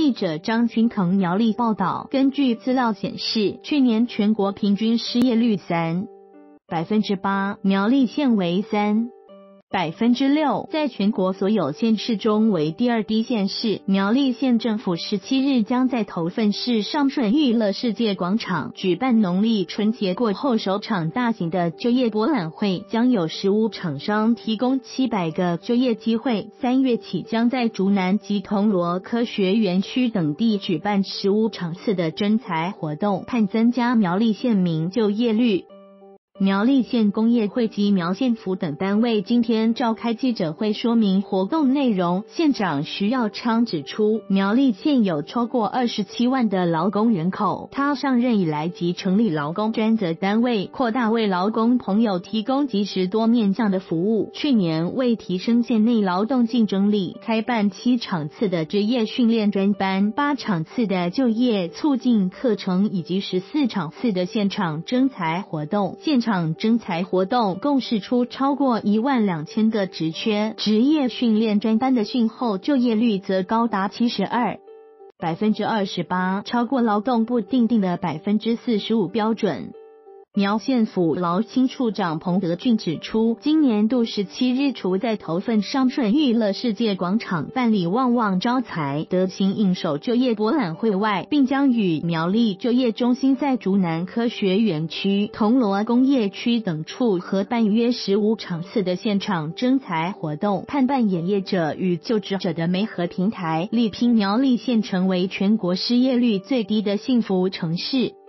记者张君腾苗栗报道，根据资料显示，去年全国平均失业率3%，苗栗县为3%，在全国所有县市中为第二低县市。苗栗县政府17日将在头份市上顺娱乐世界广场举办农历春节过后首场大型的就业博览会，将有15厂商提供700个就业机会。3月起将在竹南及铜锣科学园区等地举办15场次的征才活动，盼增加苗栗县民就业率。苗栗县工业会及苗县府等单位今天召开记者会说明活动内容。县长徐耀昌指出，苗栗县有超过27万的劳工人口，他上任以来即成立劳工专责单位，扩大为劳工朋友提供及时多面向的服务。去年为提升县内劳动竞争力，开办7场次的职业训练专班、8场次的就业促进课程以及14场次的现场征才活动。现场征才活动共释出超过12000个职缺，职业训练专班的训后就业率则高达72%，超过劳动部订定的45%标准。苗县府劳青处长彭德俊指出，今年度17日除在头份上顺娱乐世界广场办理旺旺招财得心应手就业博览会外，并将与苗栗就业中心在竹南科学园区、铜锣工业区等处合办约15场次的现场征才活动，盼扮演业者与就职者的媒合平台，力拼苗栗县成为全国失业率最低的幸福城市。